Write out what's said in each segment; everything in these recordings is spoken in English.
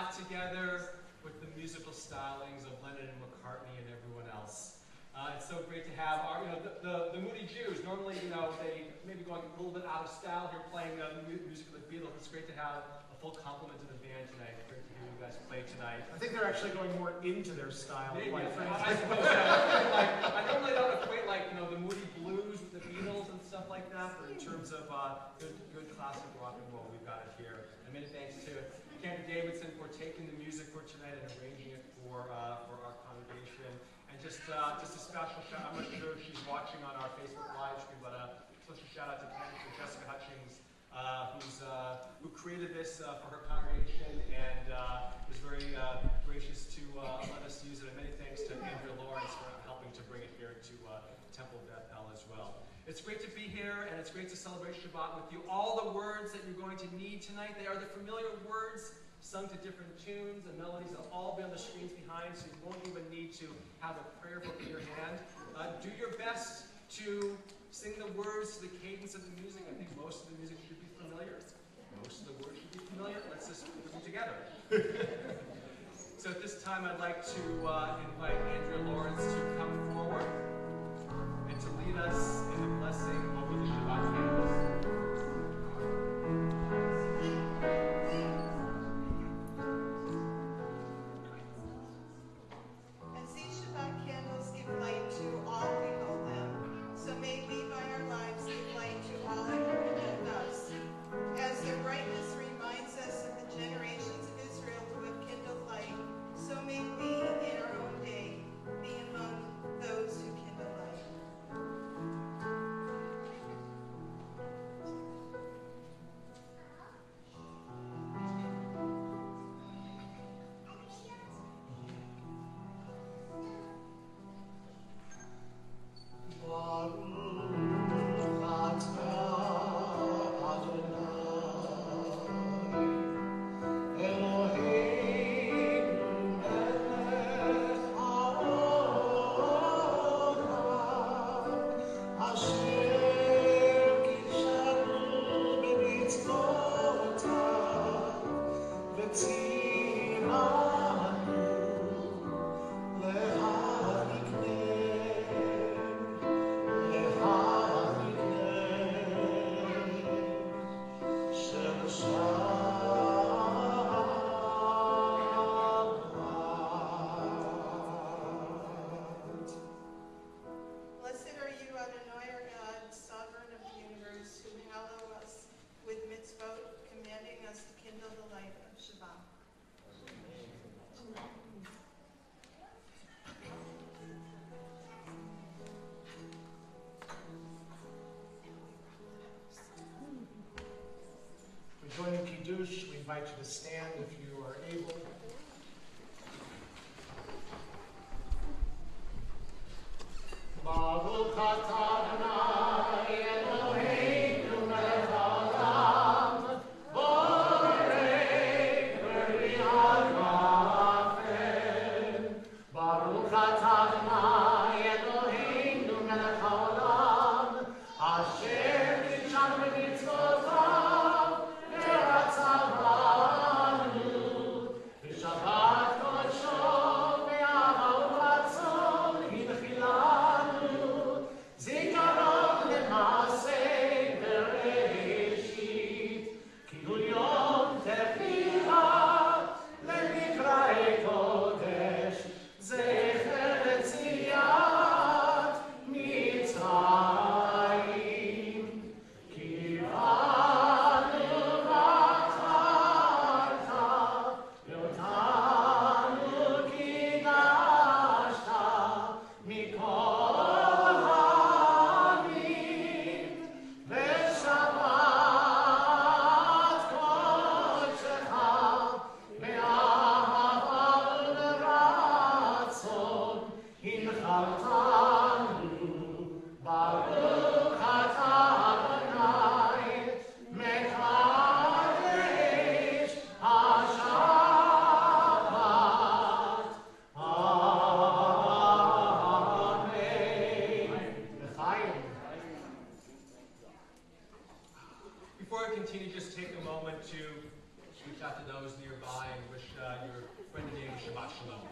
got together with the musical stylings of Lennon and McCartney and everyone else. It's so great to have our, the Moody Jews. Normally, they may be going a little bit out of style here playing music of the Beatles. It's great to have a full complement of the band tonight. Great to hear you guys play tonight. I think they're actually going more into their style. Maybe, I suppose, yeah. I normally don't equate the Moody Blues with the Beatles and stuff like that, but in terms of good classic rock and roll, we've got it here. And many thanks to Candy Davidson for taking the music for tonight and arranging it for our congregation. And just a special shout out, I'm not sure if she's watching on our Facebook live stream, but a special shout out to Jessica Hutchings, who created this for her congregation and was very gracious to let us use it. And many thanks to Andrea Lawrence for helping to bring it here to Temple of Bethel as well. It's great to be here, and it's great to celebrate Shabbat with you. All the words that you're going to need tonight, they are the familiar words sung to different tunes and melodies. They'll all be on the screens behind, so you won't even need to have a prayer book in your hand. Do your best to sing the words to the cadence of the music. I think most of the music should be familiar. Most of the words should be familiar. Let's just put them together. So at this time, I'd like to invite Andrea Lawrence to come forward and to lead us in the blessing over the Shabbat candles. Joining Kiddush, we invite you to stand if you are able. Baruch atah Adonai Eloheinu melech haolam, borei beriat rafem. Baruch atah Adonai Eloheinu melech haolam, asher kidshanu b'mitzvotav. reach out to those nearby and wish your friend and neighbor Shabbat Shalom.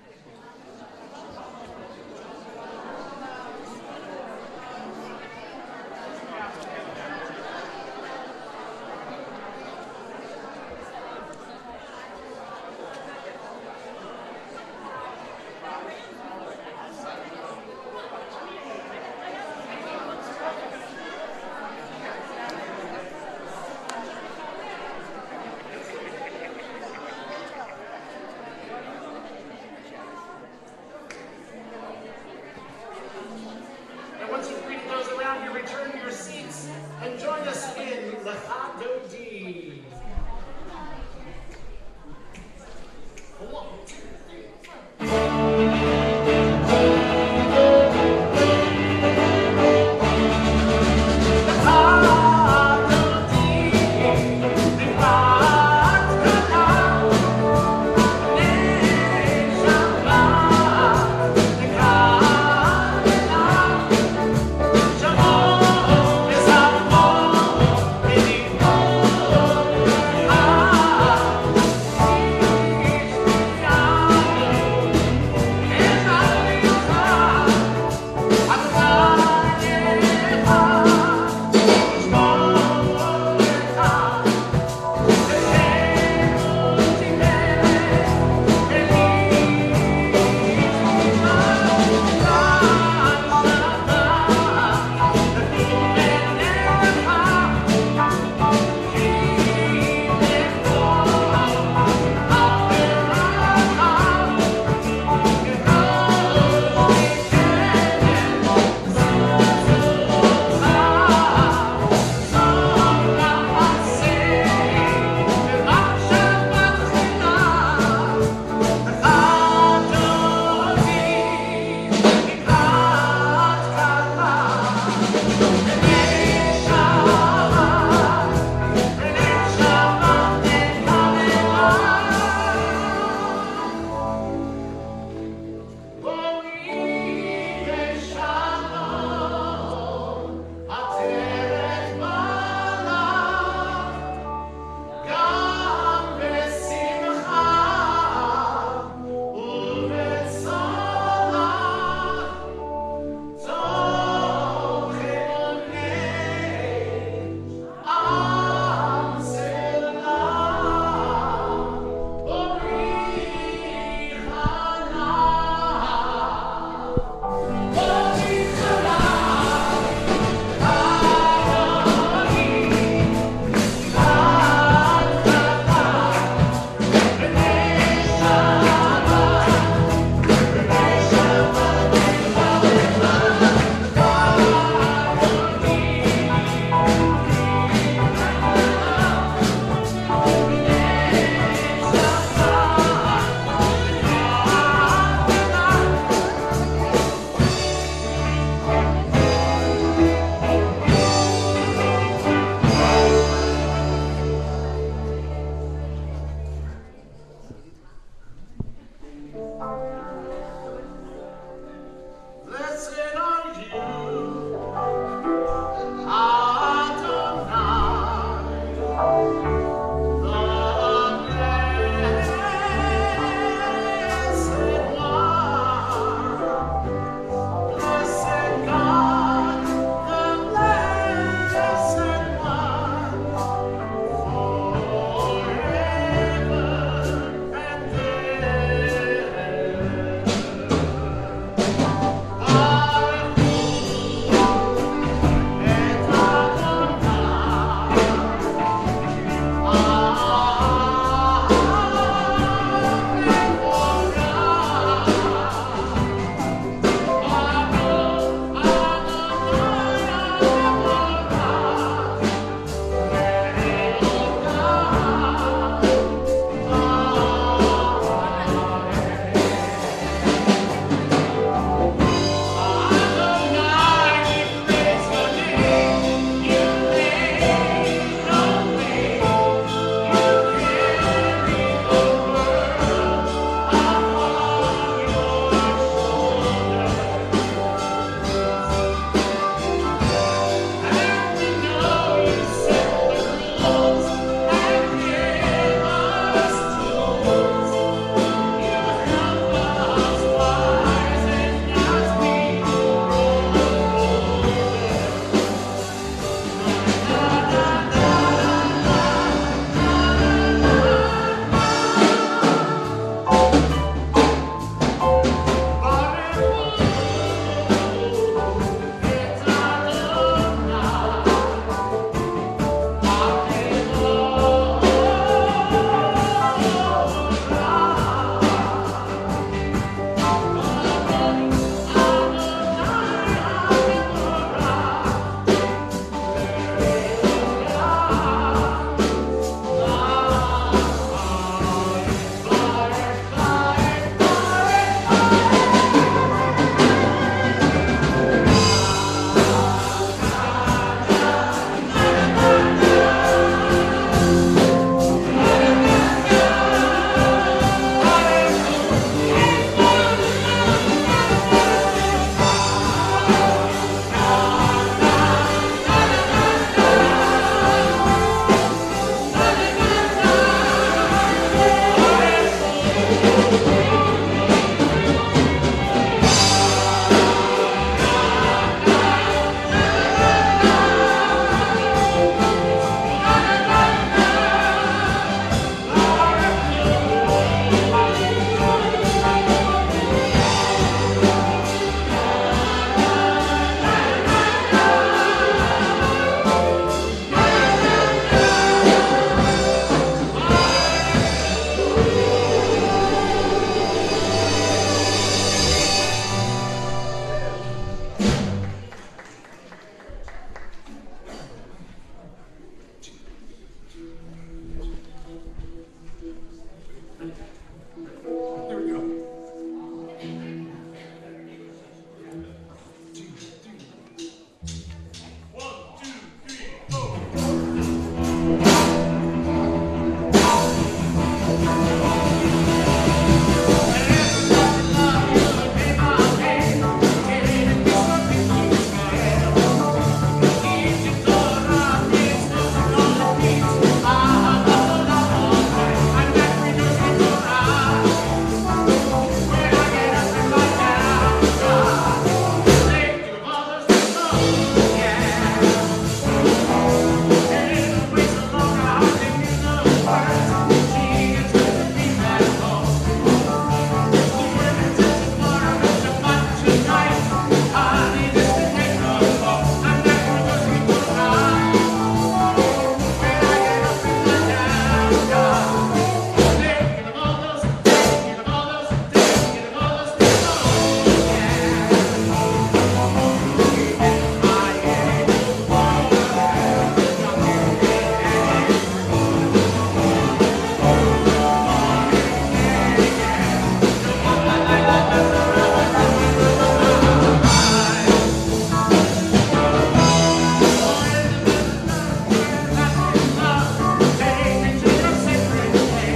Take me to the sacred place.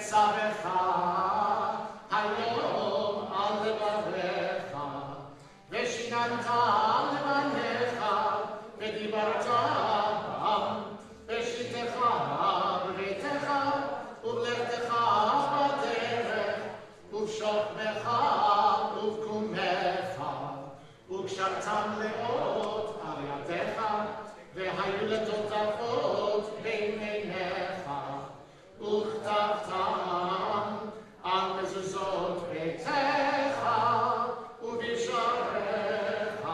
צווך היום על לבבך, ושיננת לבניך, ודיברת בשיטתך בביתך, ובלכתך בדרך, ובשוכבך ובקומך, וקשרתם לאות על ידיך, והיו לטוטפות בין עיניך, וכתבתם על מזוזות ביתך ובשעריך,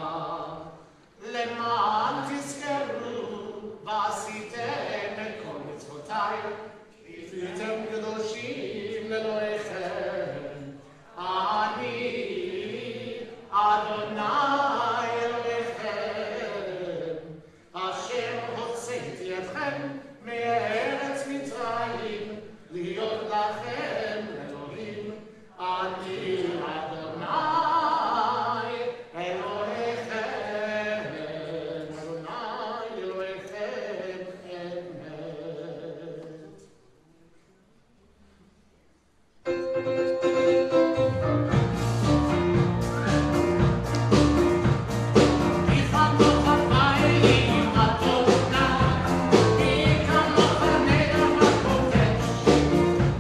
למען תזכרו ועשיתם את כל מצוותיי, והייתם קדושים לאלוהיכם. אני אדוני אלוהיכם, אשר הוצאתי אתכם מארץ מצרים, להיות לכם אלוהים. אני אדוני אלוהיכם, אדוני אלוהיכם אמת.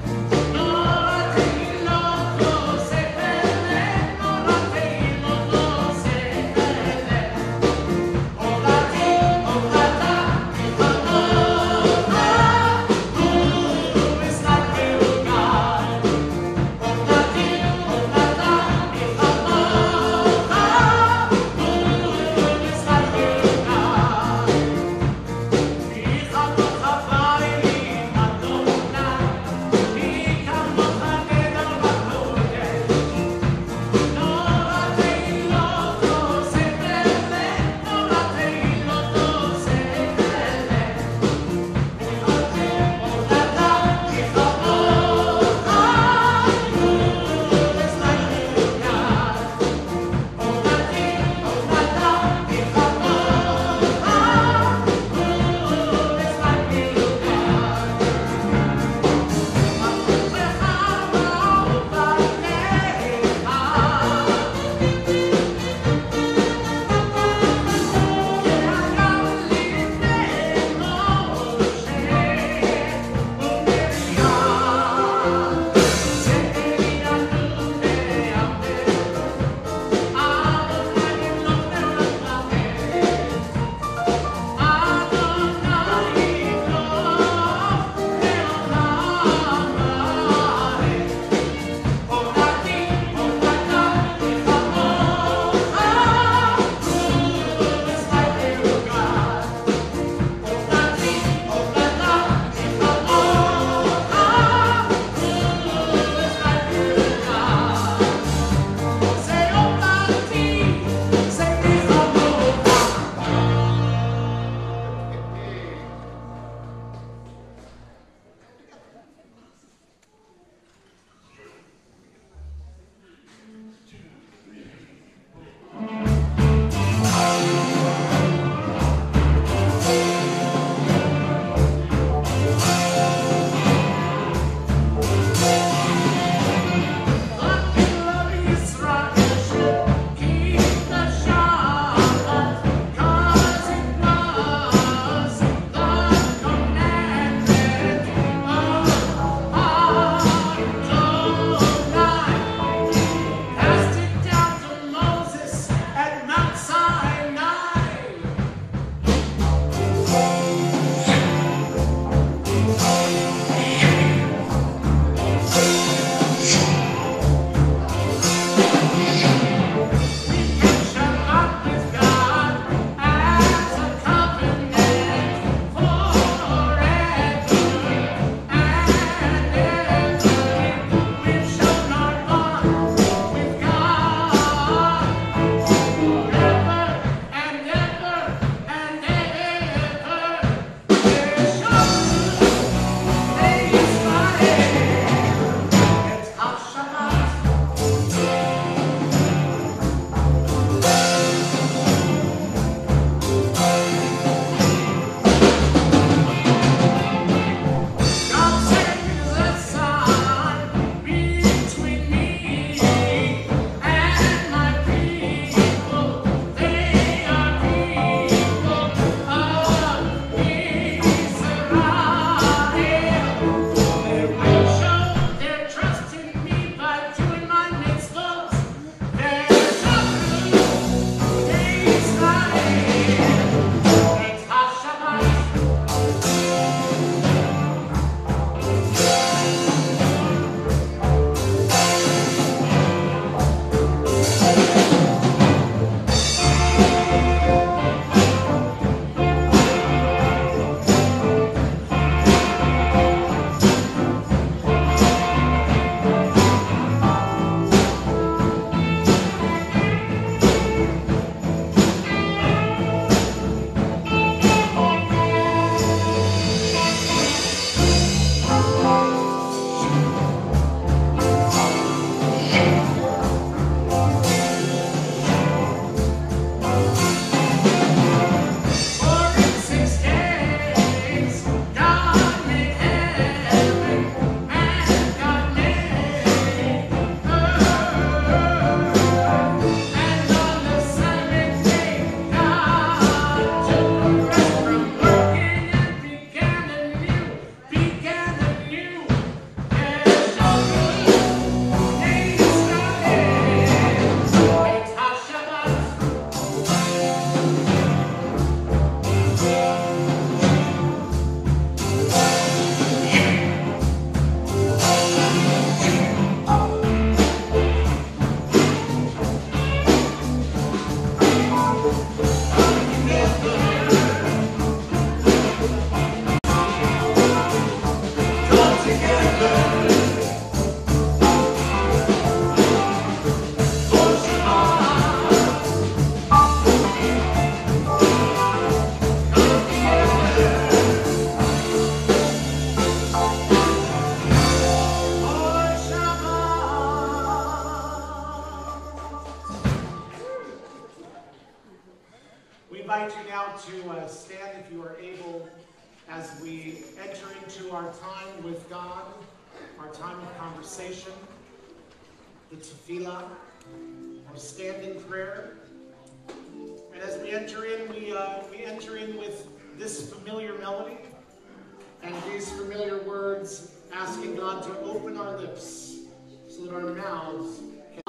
now to stand if you are able as we enter into our time with God, our time of conversation, the tefillah, our standing prayer. And as we enter in, we enter in with this familiar melody and these familiar words, asking God to open our lips so that our mouths can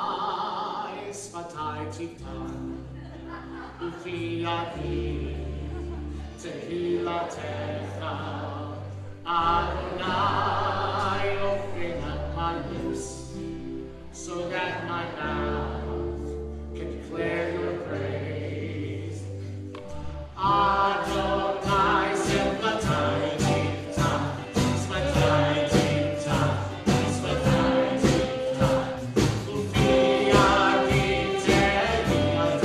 Adonai, open up my lips so that my mouth can declare your praise. Adonai, Sematai, Tifta, Sematai, Tifta, Sematai, Tifta, Ufia, Tehi,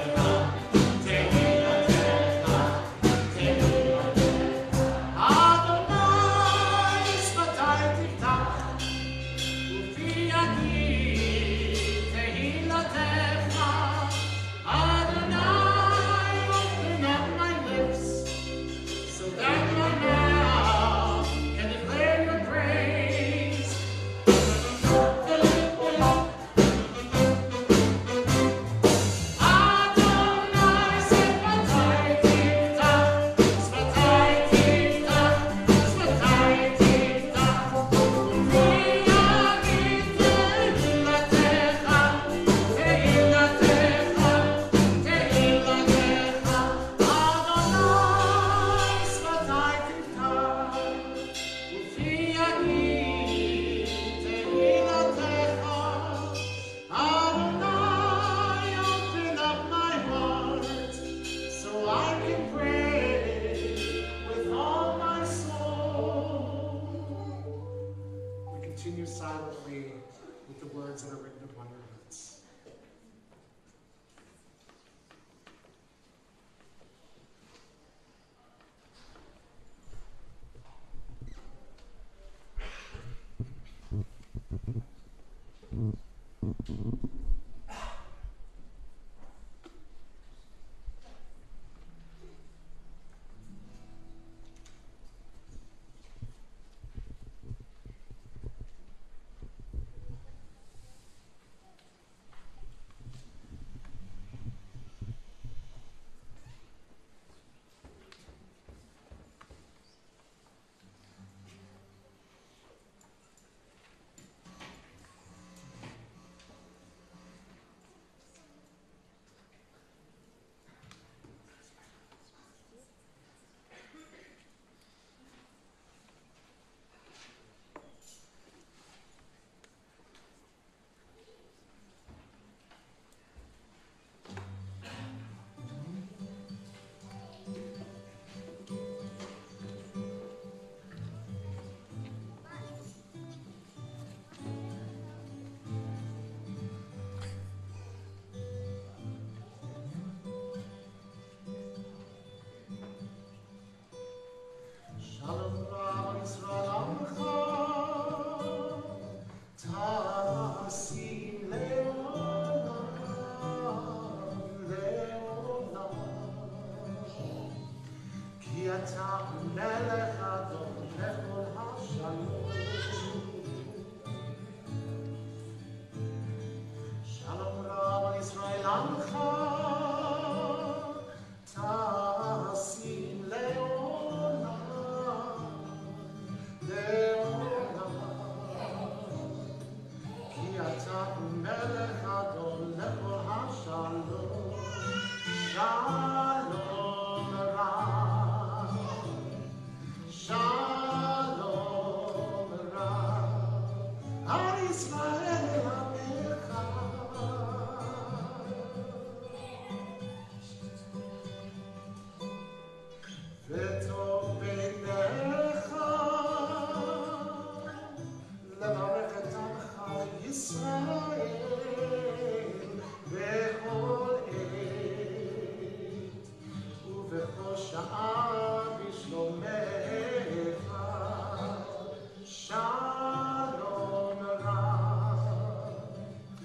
silently with the words that are written upon your hearts.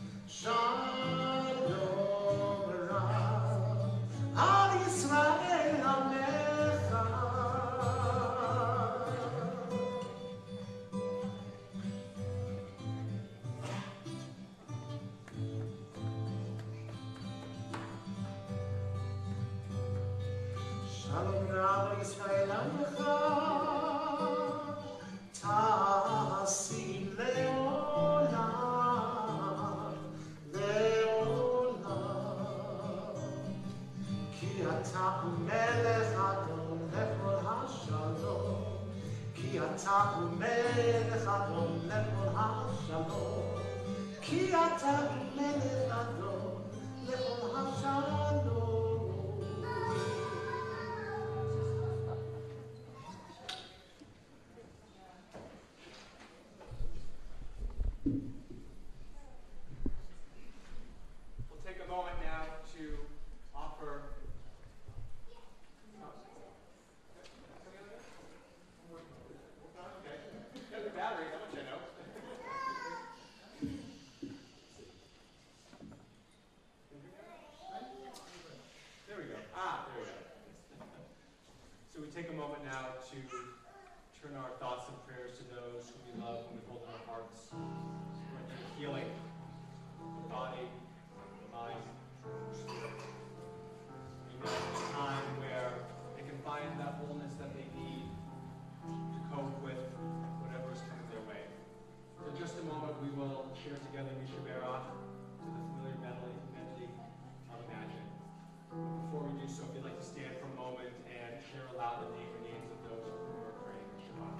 Shalom Ra, Al Yisrael Shalom Rab Yisrael Amecha, Ta'asim Leolam, Leolam. Ki Ata Melech Adon Lechol HaShalom, Ki Ata Melech Adon Lechol HaShalom, Ki Ata Melech Adon Lechol HaShalom. We'll take a moment now to offer. Okay. Got the battery, how much I know. There we go. There we go. So we take a moment now to turn our thoughts and prayers to those who we love and we hold in our hearts. We're going through healing, the body, the mind, the spirit. We know it's a time where they can find that wholeness that they need to cope with whatever is coming their way. So in just a moment, we will share together Misha Berach to the familiar medley of Imagine. Before we do so, if you'd like to stand for a moment and share aloud the names of those who are praying in Shabbat.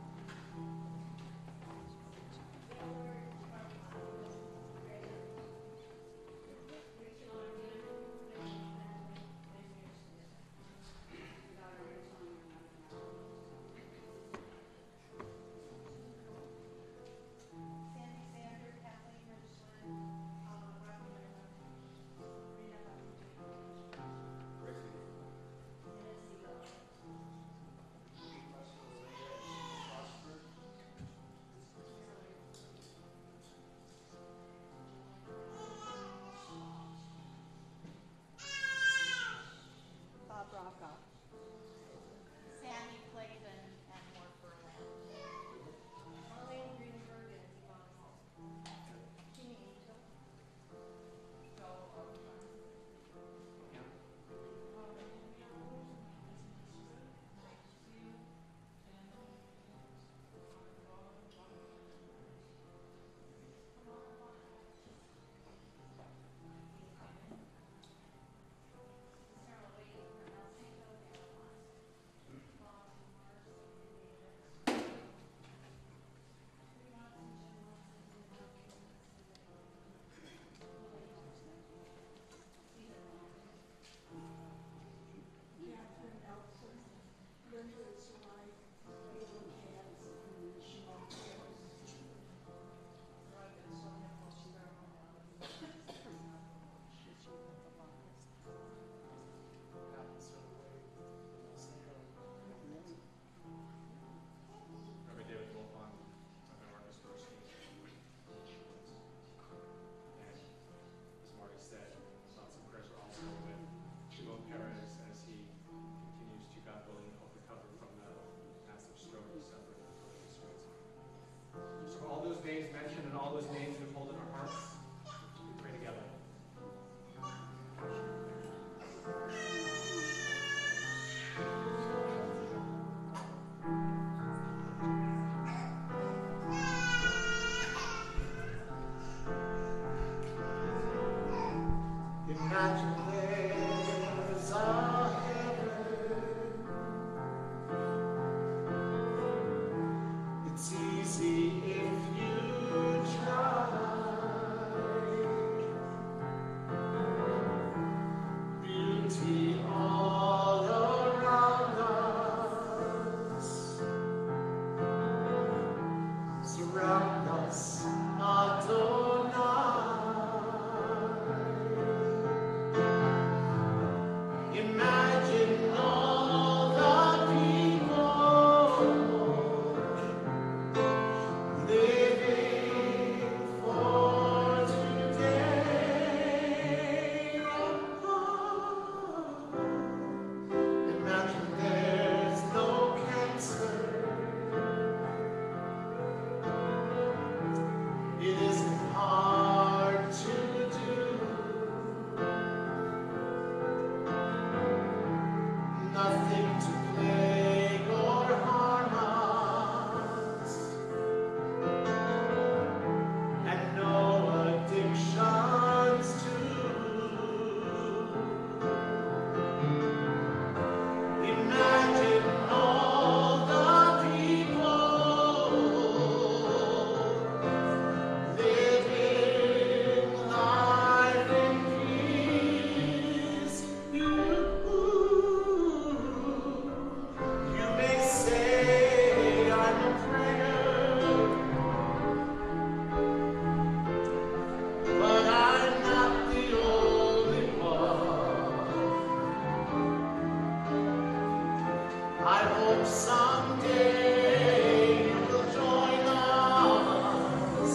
Sandy Clavin and Mort Berlin. Marlene Greenberg and Yvonne Hall. Jeannie Angel. Joel Oakland. Sarah Lee from El Cinco de Aguas. Catherine Elson, Linda is wife, Caitlin Katz, and Shimon Harris. Rabbi David Wolfon, Rabbi Marcus Gursky. And as Marty said, thoughts and prayers are also with Shimon Peres as he continues to, God willing, hope recover from the massive stroke he suffered earlier this week. So for all those names mentioned and all those names we hold in our hearts, we pray together. Imagine there's a heaven. It's easy if you try. play your harmons, and no addictions too. Imagine all the people living life in peace. You may say I'm a prayer, but I'm not the only one. I hope someday you will join us,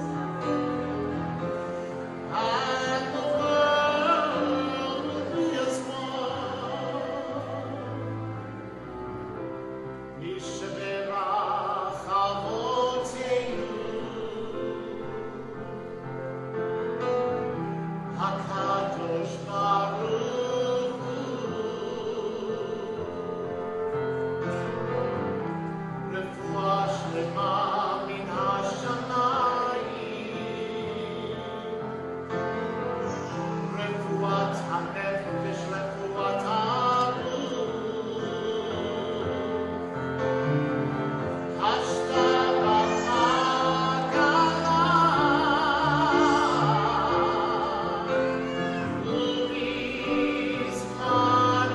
and the world will be as one. Yishaberach Avoteinu, HaKadosh Baruch Hu, Refuah Shlema min hashamayim, Refuat hanefesh, Refuat haruf, Hashtabat HaGalah, Ubizman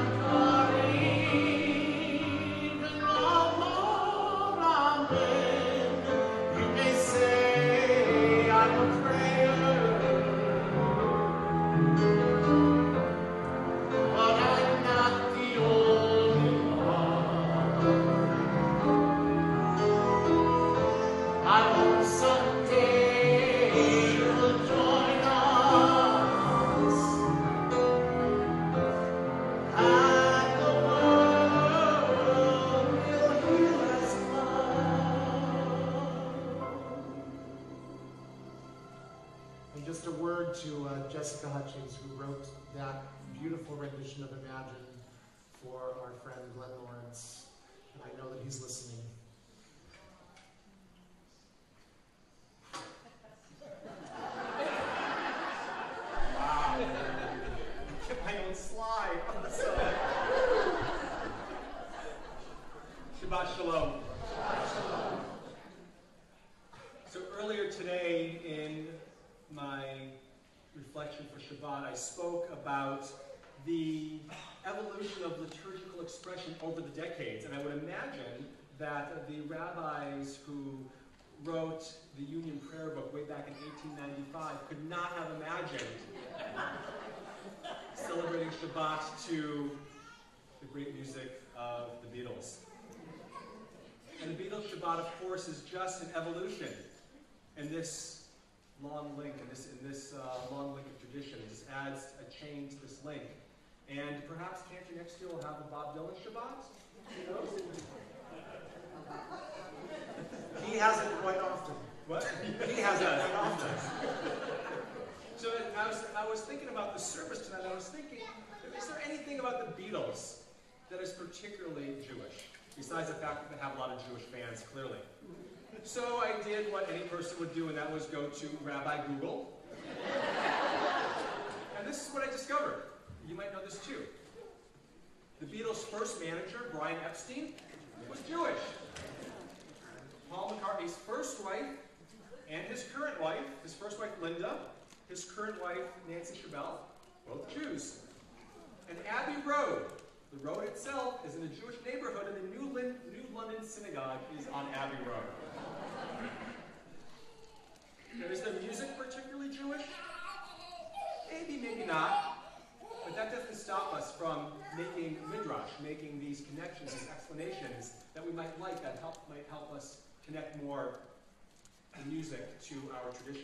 kareem, V'nomor amen. You may say I'm a prayer, but I'm not the only one. I hope someday you'll join us, and the world will hear as one. And just a word to Jessica Hutchings, who wrote that beautiful rendition of Imagine for our friend Glenn Lawrence. And I know that he's listening. Wow. Get my own slide. Shabbat Shalom. So earlier today in my reflection for Shabbat, I spoke about the evolution of liturgical expression over the decades. And I would imagine that the rabbis who wrote the Union Prayer Book way back in 1895 could not have imagined celebrating Shabbat to the great music of the Beatles. And the Beatles Shabbat, of course, is just an evolution in this long link, in this long link of tradition. It just adds a chain to this link. And perhaps Cantor next year will have a Bob Dylan Shabbat? Who knows? He has it quite often. What? He has it quite often. So I was thinking about the service tonight. I was thinking, is there anything about the Beatles that is particularly Jewish? Besides the fact that they have a lot of Jewish fans, clearly. So I did what any person would do, and that was go to Rabbi Google. And this is what I discovered. You might know this too. The Beatles' first manager, Brian Epstein, was Jewish. Paul McCartney's first wife and his current wife, his first wife Linda, his current wife Nancy Chabelle, both Jews. And Abbey Road, the road itself is in a Jewish neighborhood, and the New London Synagogue is on Abbey Road. Now, is their music particularly Jewish? Maybe, maybe not. But that doesn't stop us from making midrash, making these connections, these explanations that we might like, that might help us connect more the music to our tradition.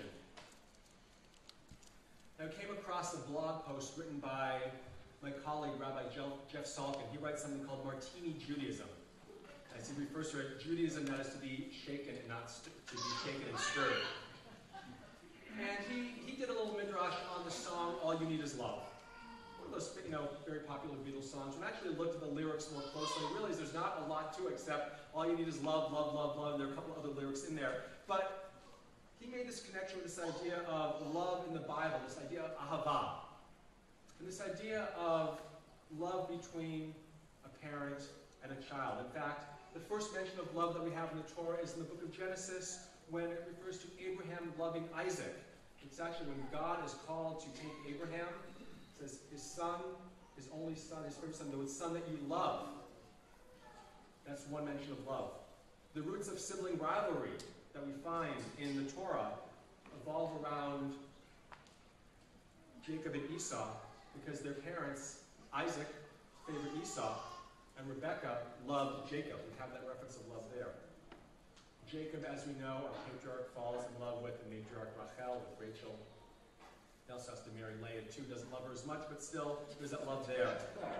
Now, I came across a blog post written by my colleague, Rabbi Jeff Salkin. He writes something called Martini Judaism. As he refers to it, Judaism that is to be shaken and not to be shaken and stirred. And he did a little midrash on the song All You Need Is Love. one of those, very popular Beatles songs. When I actually looked at the lyrics more closely, I realized there's not a lot to it except all you need is love, love, love, love. There are a couple other lyrics in there. But he made this connection with this idea of love in the Bible, this idea of ahava. And this idea of love between a parent and a child. In fact, the first mention of love that we have in the Torah is in the book of Genesis, when it refers to Abraham loving Isaac. It's actually when God is called to take Abraham, it says his son, his only son, his first son, the son that you love. That's one mention of love. The roots of sibling rivalry that we find in the Torah evolve around Jacob and Esau because their parents, Isaac, favored Esau, and Rebekah loved Jacob. We have that reference of love there. Jacob, as we know, our patriarch, falls in love with the matriarch Rachel, with Rachel. He also has to marry Leah too, doesn't love her as much, but still, there's that love there.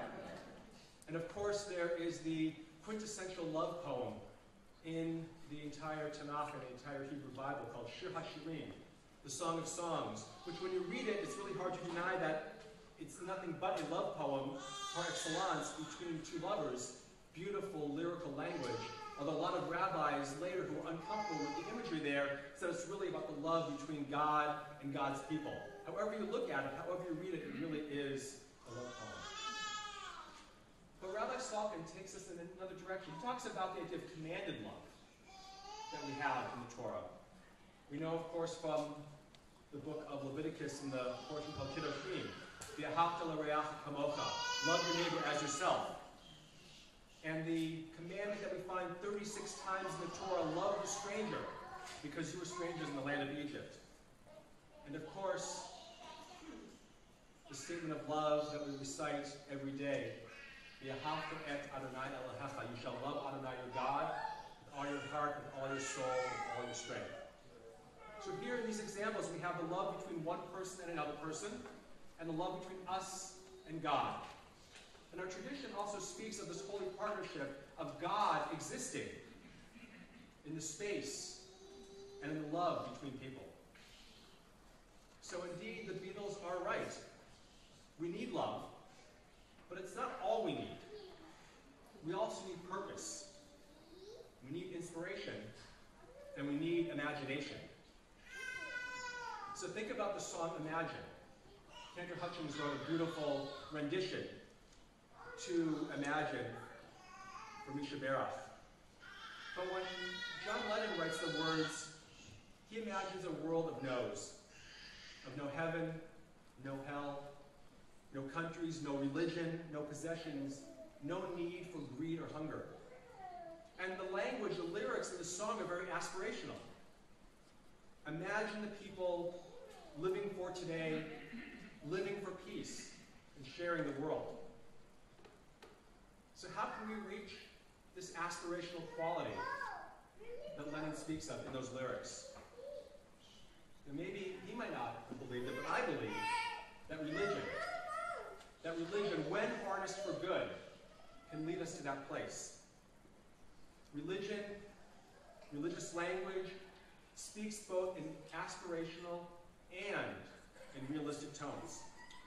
And of course, there is the quintessential love poem in the entire Tanakh and the entire Hebrew Bible called Shir HaShirim, the Song of Songs, which when you read it, it's really hard to deny that it's nothing but a love poem par excellence between two lovers, beautiful lyrical language, although a lot of rabbis later who were uncomfortable with the imagery there said it's really about the love between God and God's people. However you look at it, however you read it, it really is a love poem. But Rabbi Salkin takes us in another direction. He talks about the idea of commanded love that we have in the Torah. We know, of course, from the book of Leviticus in the portion called Kedoshim, V'ahavta l'reacha kamocha, love your neighbor as yourself. And the commandment that we find 36 times in the Torah, love the stranger, because you were strangers in the land of Egypt. And of course, the statement of love that we recite every day, V'ahavta et Adonai Elohecha, you shall love Adonai your God with all your heart, with all your soul, with all your strength. So here in these examples, we have the love between one person and another person, and the love between us and God. And our tradition also speaks of this holy partnership of God existing in the space and in the love between people. So indeed, the Beatles are right. We need love, but it's not all we need. We also need purpose. We need inspiration, and we need imagination. So think about the song Imagine. Cantor Hutchins wrote a beautiful rendition to Imagine for Misha Berach. But when John Lennon writes the words, he imagines a world of no's, of no heaven, no hell, no countries, no religion, no possessions, no need for greed or hunger. And the language, the lyrics of the song are very aspirational. Imagine the people living for today, living for peace, and sharing the world. So how can we reach this aspirational quality that Lennon speaks of in those lyrics? And maybe he might not have believed it, but I believe that religion, when harnessed for good, can lead us to that place. Religion, religious language, speaks both in aspirational and in realistic tones.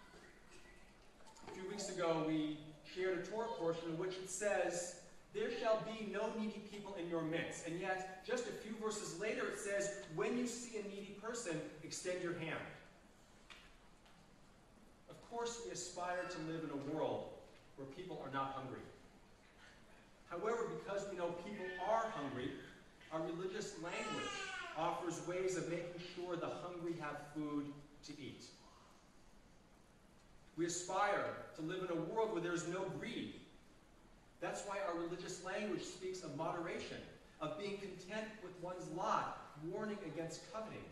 A few weeks ago, we shared a Torah portion in which it says, "There shall be no needy people in your midst." And yet, just a few verses later, it says, "When you see a needy person, extend your hand." Of course, we aspire to live in a world where people are not hungry. However, because we know people are hungry, our religious language offers ways of making sure the hungry have food to eat. We aspire to live in a world where there is no greed. That's why our religious language speaks of moderation, of being content with one's lot, warning against coveting.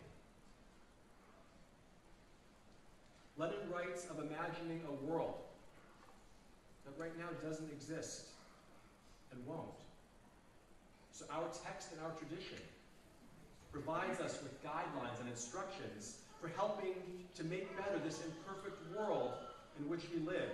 Lennon writes of imagining a world that right now doesn't exist and won't. So our text and our tradition provides us with guidelines and instructions for helping to make better this imperfect world in which we live.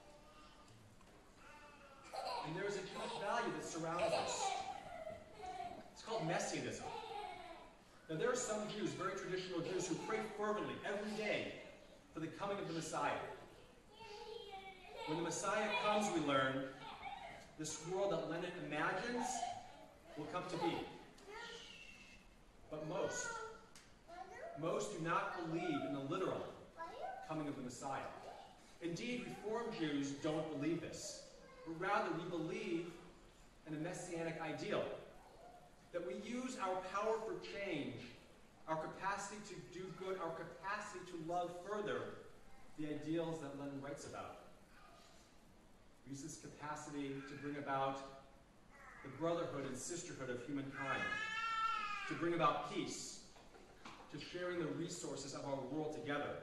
And there is a Jewish value that surrounds us. It's called messianism. Now there are some Jews, very traditional Jews, who pray fervently every day for the coming of the Messiah. When the Messiah comes, we learn, this world that Lenin imagines will come to be. But most do not believe in the literal coming of the Messiah. Indeed, Reformed Jews don't believe this. But rather, we believe in a messianic ideal. That we use our power for change, our capacity to do good, our capacity to love further the ideals that Lenin writes about. We use this capacity to bring about the brotherhood and sisterhood of humankind, to bring about peace, to sharing the resources of our world together.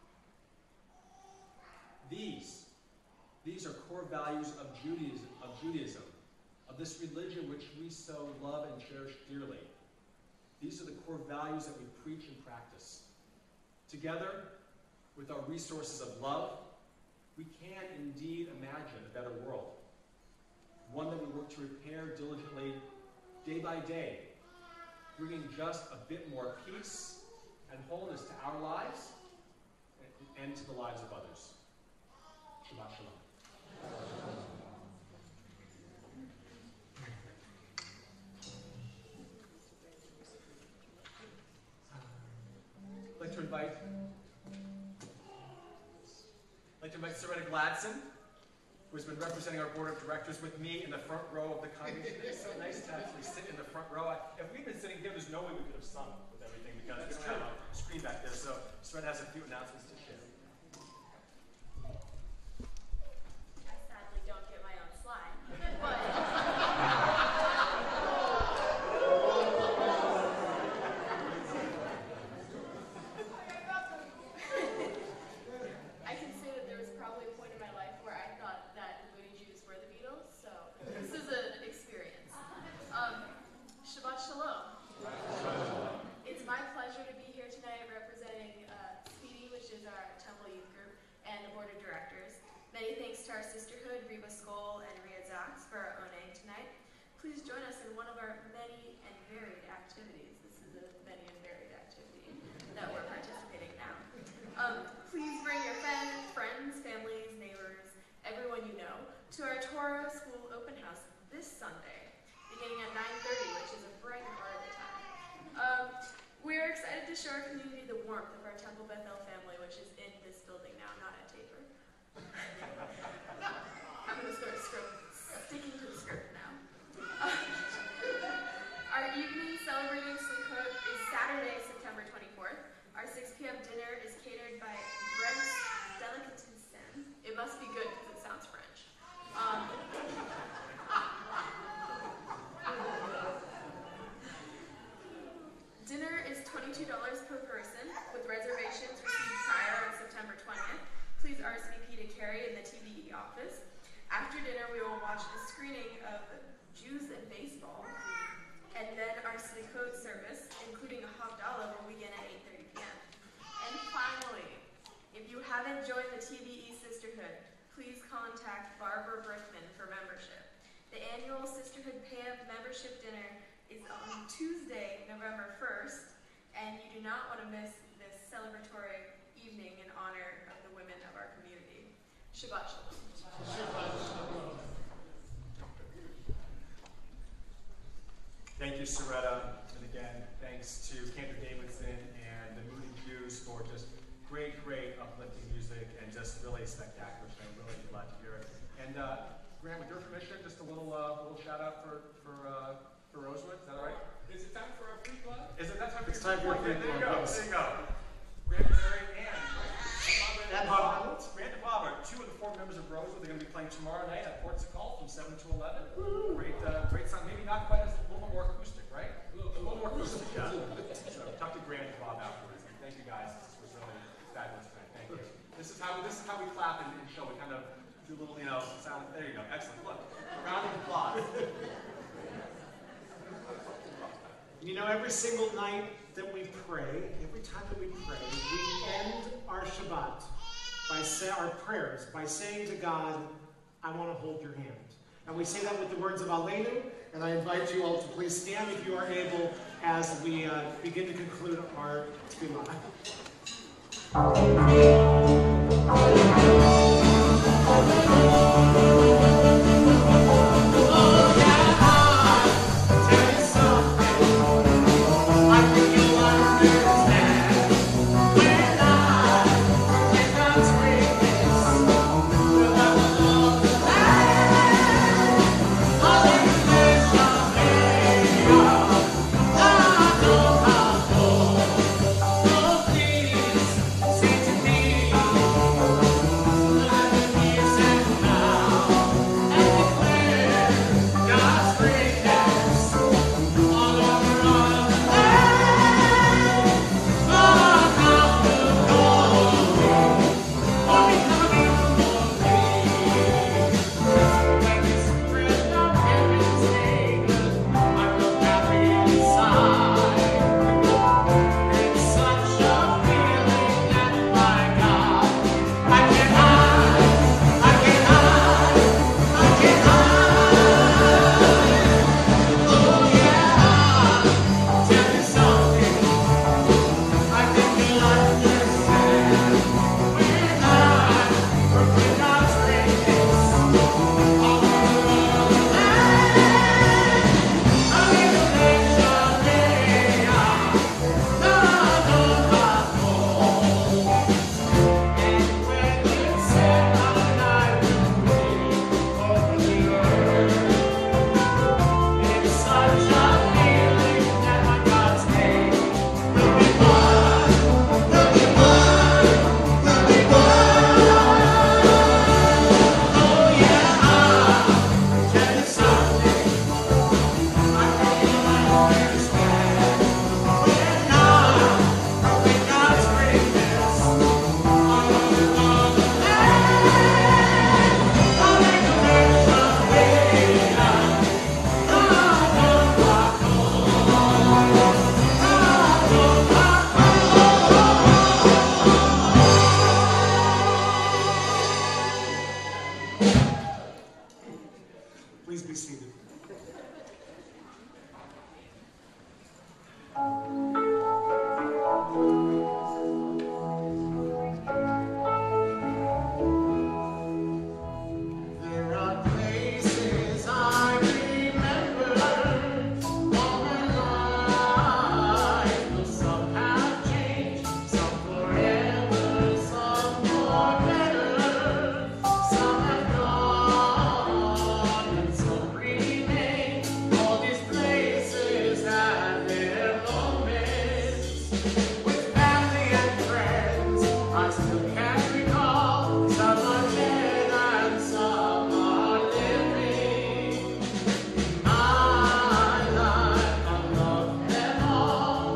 These are core values of Judaism, of this religion which we so love and cherish dearly. These are the core values that we preach and practice. Together, with our resources of love, we can indeed imagine a better world. One that we work to repair diligently day by day, bringing just a bit more peace and wholeness to our lives and to the lives of others. Shabbat Shalom. I'd like to invite Soretta Gladson, who has been representing our board of directors with me in the front row of the congregation. It's so nice to actually sit in the front row. If we'd been sitting here, there's no way we could have sung with everything because we don't have a screen back there. So Soretta has a few announcements to share. I sadly don't get my own slide, but I can say that there was probably a point in my life where I thought that the Moody Jews were the Beatles, so this is an experience. Shabbat Shalom. It's my pleasure to be here tonight representing Speedy, which is our Temple Youth Group, and the Board of Directors. Many thanks to our sisterhood, Reba Skoll and Ria Zax, for our owning tonight. Please join us in one of our many and varied activities. This is a many and varied activity that we're participating now. Please bring your friends, families, neighbors, everyone you know, to our Torah School Open House this Sunday, beginning at 9:30, which is a bright and early time. We're excited to show our community the warmth of our Temple Bethel family, which is in this building now, not at Tabor. I'm going to start sticking to the script now. Our evening celebrating Sukkot is Saturday, September 24th. Our 6 p.m. dinner is catered by Brent's Delicatessen. It must be good because it sounds French. Dinner is $22 per person, with reservations received prior on September 20th. Please RSVP to Carrie in the TVE office. After dinner, we will watch a screening of Jews and Baseball, and then our Sukkot service, including a Havdalah, will begin at 8:30 p.m. And finally, if you haven't joined the TVE Sisterhood, please contact Barbara Brickman for membership. The annual Sisterhood PAM membership dinner is on Tuesday, November 1st, and you do not want to miss this celebratory evening in honor of the women of our community. Shabbat Shalom. Shabbat Shalom. Thank you, Soretta. And again, thanks to Cantor Davidson and the Moody Jews for just great uplifting music and just really spectacular show. Really glad to hear it. And Grant, with your permission, just a little shout out for Rosewood. Is that all right? Is it time for a free plug? Is it that time for It's time for a free There you plug, go. yes. There you go. Grant Perry And Bob Reynolds. Grant and Bob are 2 of the 4 members of Rosewood. They're going to be playing tomorrow night at Port Sakal from 7 to 11. Great song. Maybe not quite as a little more acoustic, right? A little more acoustic, yeah. So talk to Grant and Bob afterwards. And thank you guys. This was really fabulous tonight. Thank you. This is how we clap and show. We kind of do a little, sound. There you go. Excellent. Look, round of applause. Every single night that we pray, every time that we pray, we end our Shabbat our prayers by saying to God, I want to hold your hand. And we say that with the words of Aleinu, and I invite you all to please stand if you are able as we begin to conclude our tefillah. There are places I remember all my life, though some have changed, some forever, some for better, some have gone and some remain. All these places have their moments. With family and friends, I still can recall. Some are dead and some are living. My life, I love them all.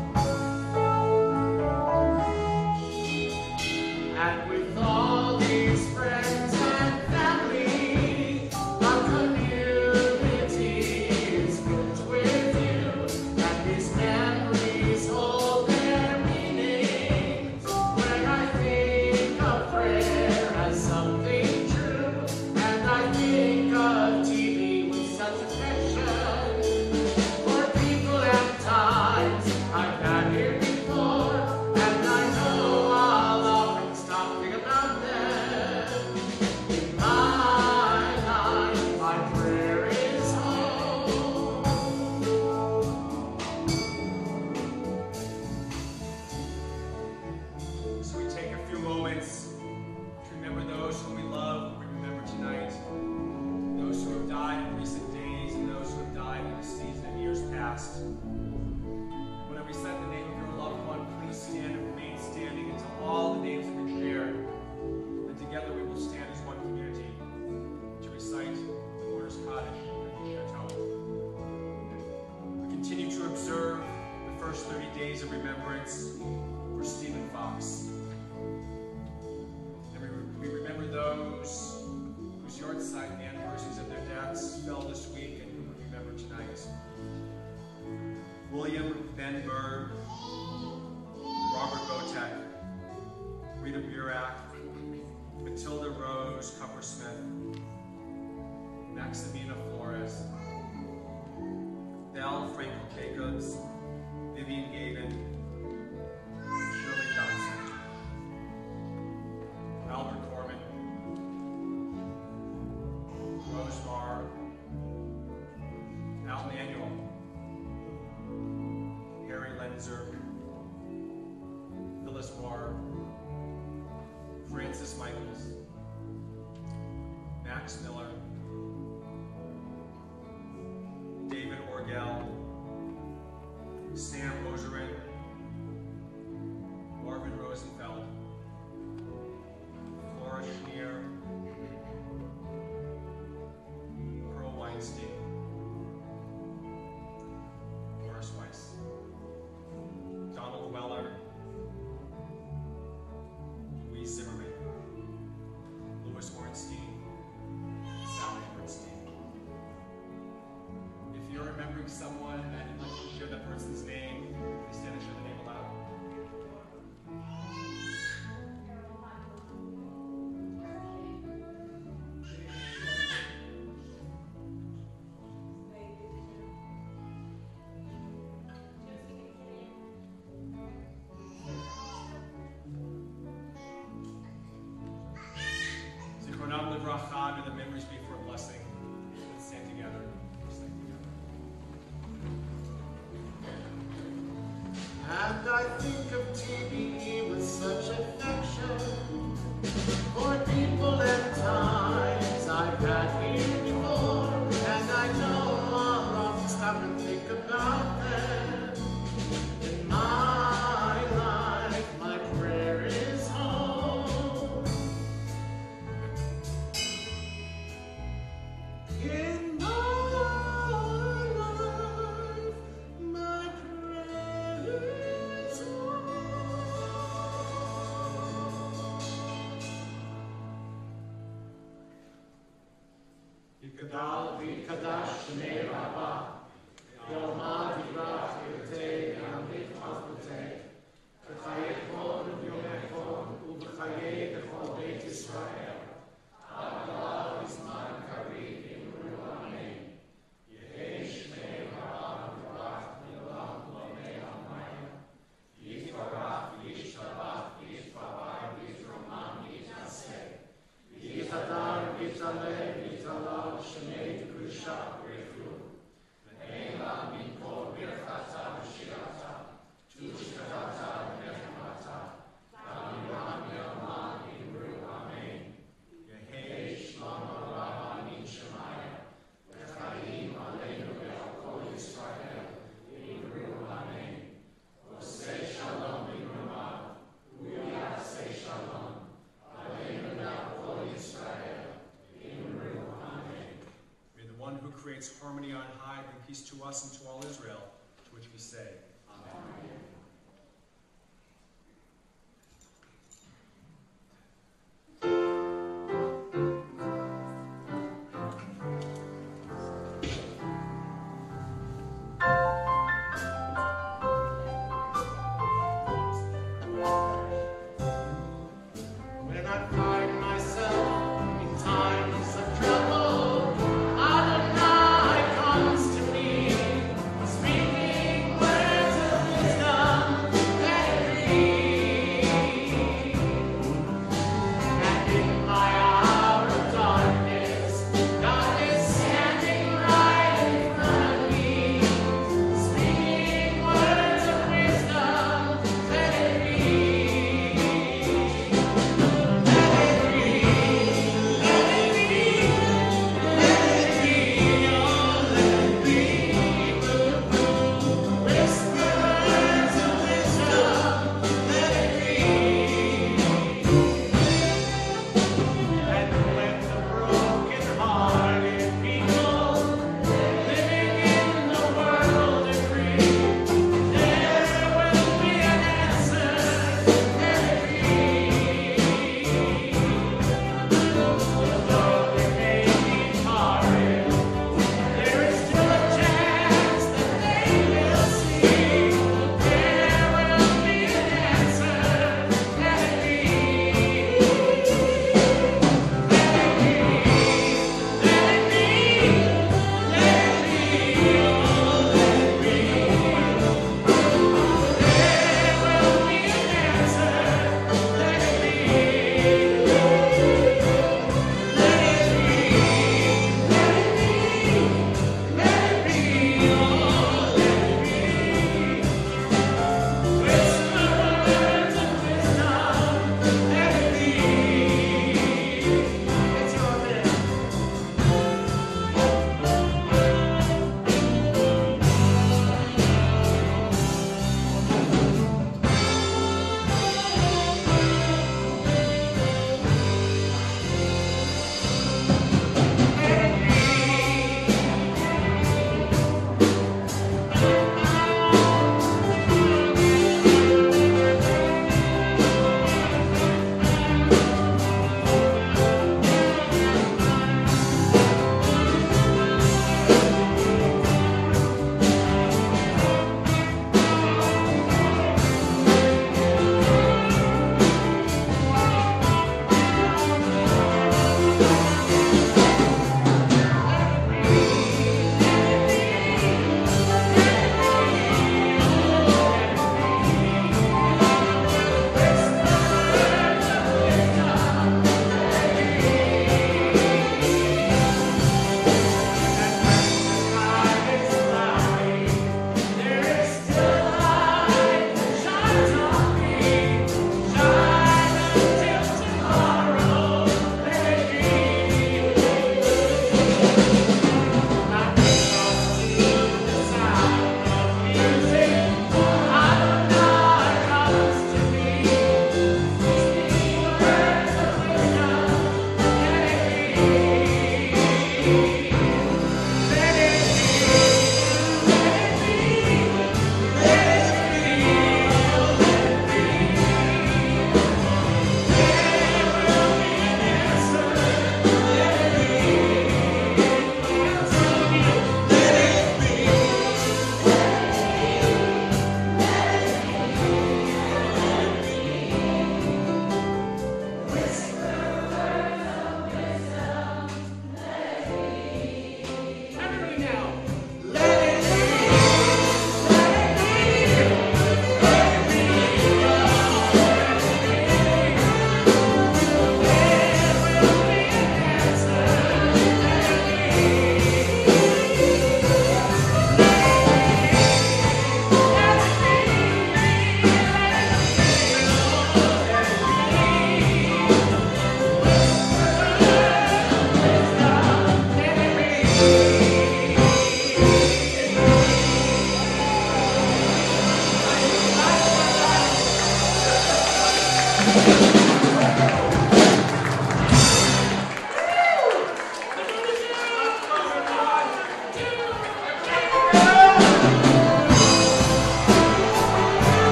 And with all these friends and family, our community is built with you. And these memories hold their meaning. When I think of prayer as something true, and I think of TV with such affection, for people and times I've had here before, and I know I'll often stop thinking about them. In my life, my prayer is home. So we take a few moments to remember those whom we love, who we remember tonight, those who have died in recent days, and those who have died in the season and years past. When I recite the name of your loved one, please stand and remain standing until all the names have been shared. And together we will stand as one community to recite the Mourner's Cottage and the Chateau. We continue to observe the first 30 days of remembrance for Stephen Fox. And we remember those whose yard-side anniversaries of their deaths fell this week and who we remember tonight. William Ben Berg, Robert Botek, Rita Burak, Matilda Rose Cuppersmith, Maximina Flores, Belle Frankel Jacobs, Vivian Gavin, Shirley Johnson, Albert Corman, Rose Marr, Al Manuel, Harry Lenzer, Phyllis Marr, Francis Michaels, Max Miller, David Orgel, Sam Ogerin, Marvin Rosenfeld, Flora Schneer, Pearl Weinstein, Horace Weiss, Donald Weller, Louise Zimmerman, Louis Ornstein, Sally Ornstein. If you're remembering someone and you'd like to share that person's name, please stand and share the name aloud. Zichronam Livracha, may the memories be for a blessing. Let's stand together. Let's stand together. And I think of TBE with such affection for people and times I've had here before, and I know I'll often stop and think about them. In my life, my prayer is home. In my life, my prayer is home. Yikadal v'yikadash shnei rabbah, yomad yivrach yirtei yamit azmutei, v'chayei kol v'yomechon u'v'chayei v'chol Beit Yisrael. Haggalah v'zman karim imru amen. harmony on high, bring peace to us and to all Israel, to which we say, Amen.